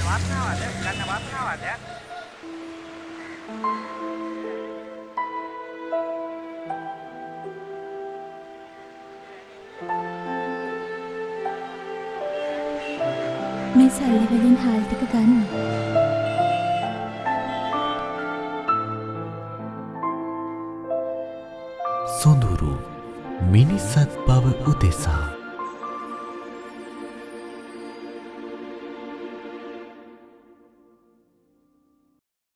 මේ සල්ලි වලින් හාල් ටික ගන්න. සොඳුරු මිනිසත් බව උදෙසා